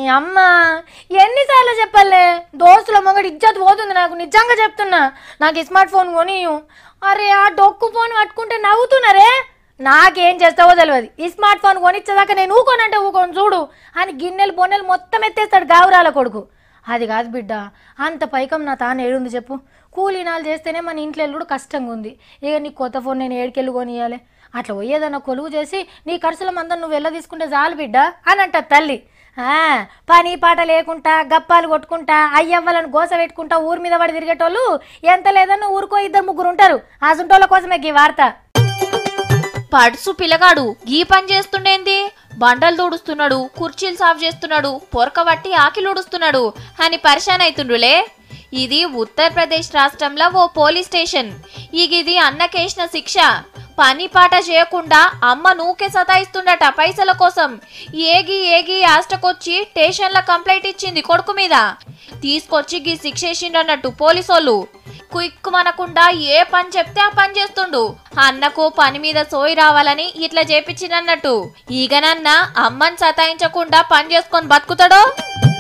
అమ్మ ఎన్నిసార్లు చెప్పాలే దోస్తుల మొగడు ఇజ్జత్ పోతుంది నాకు నిజంగా చెప్తున్నా నాకు స్మార్ట్ ఫోన్ కొనియు అరే ఆ డొక్కు ఫోన్ పట్టుకుంటే నవ్వుతున్నారే నాకేం చేస్తావో తెలియదు ఈ స్మార్ట్ ఫోన్ కొనిచ్చేదాకా నేను ఊకోనంటే ఊకోను చూడు అని గిన్నెలు బొన్నెలు మొత్తం ఎత్తేస్తాడు గావురాల కొడుకు అది కాదు బిడ్డ అంత పైకం నా తాను ఏడుంది చెప్పు కూలీనాలు చేస్తేనే మన ఇంట్లో ఎల్లుడు కష్టంగా ఉంది ఇక నీ కొత్త ఫోన్ నేను ఏడికెళ్ళి కొనియాలి అట్లా పోయేదన్నా కొలువు చేసి నీ ఖర్చుల మందం నువ్వు వెళ్ళ తీసుకుంటే చాలు బిడ్డ అని అంట తల్లి పని పాట లేకుండా గప్పాలు కొట్టుకుంటా అయ్యవ్వాలని గోస పెట్టుకుంటా ఊరి మీద పడి తిరిగేటోళ్ళు ఎంత లేదన్నా ఊరుకో 2-3 ఉంటారు ఆసుంటోళ్ళ కోసమే ఈ వార్త పడుసు పిల్లగాడు గీ పని చేస్తుండేంది బండలు దూడుస్తున్నాడు కుర్చీలు సాఫ్ చేస్తున్నాడు పొరకబట్టి ఆకిలుడుస్తున్నాడు అని పరిశాన్ అవుతుండులే ఇది ఉత్తరప్రదేశ్ రాష్ట్రంలో ఓ పోలీస్ స్టేషన్ ఇది అన్నకేసిన శిక్ష పని పాట చేయకుండా అమ్మ నూకే సతాయిస్తుండట పైసల కోసం ఏగి ఏగి ఆస్టకొచ్చి స్టేషన్ల కంప్లైంట్ ఇచ్చింది కొడుకు మీద తీసుకొచ్చి గీ శిక్షేసిండన్నట్టు పోలీసోళ్ళు కుయిక్కుమనకుండా ఏ పని చెప్తే ఆ పని చేస్తుండు అన్నకు పని మీద సోయి రావాలని ఇట్లా చేపించినన్నట్టు ఈగనన్న అమ్మని సతాయించకుండా పని చేసుకొని బతుకుతాడో